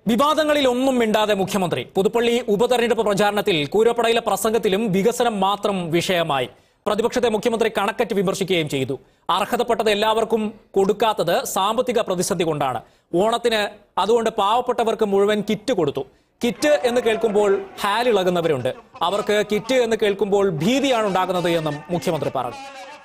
വിവാദങ്ങളിൽ ഒന്നും മിണ്ടാതെ മുഖ്യമന്ത്രി. പുതുപ്പള്ളി ഉപതെരഞ്ഞെടുപ്പ് പ്രചാരണത്തിൽ കൂരപ്പടയിലെ പ്രസംഗത്തിലും വികസനം മാത്രം വിഷയമായി. പ്രതിപക്ഷത്തെ മുഖ്യമന്ത്രി കണക്കറ്റ് വിമർശിക്കുകയും ചെയ്തു. അർഹതപ്പെട്ടത് എല്ലാവർക്കും കൊടുക്കാത്തത് സാമ്പത്തിക പ്രതിസന്ധി കൊണ്ടാണ്. ഓണത്തിന് അതുകൊണ്ട് പാവപ്പെട്ടവർക്ക് മുഴുവൻ കിറ്റ് കൊടുത്തു. കിറ്റ് എന്ന് കേൾക്കുമ്പോൾ ഹാലിളകുന്നവരുണ്ട്. അവർക്ക് കിറ്റ് എന്ന് കേൾക്കുമ്പോൾ ഭീതിയാണ് ഉണ്ടാകുന്നത് എന്നും മുഖ്യമന്ത്രി പറഞ്ഞു.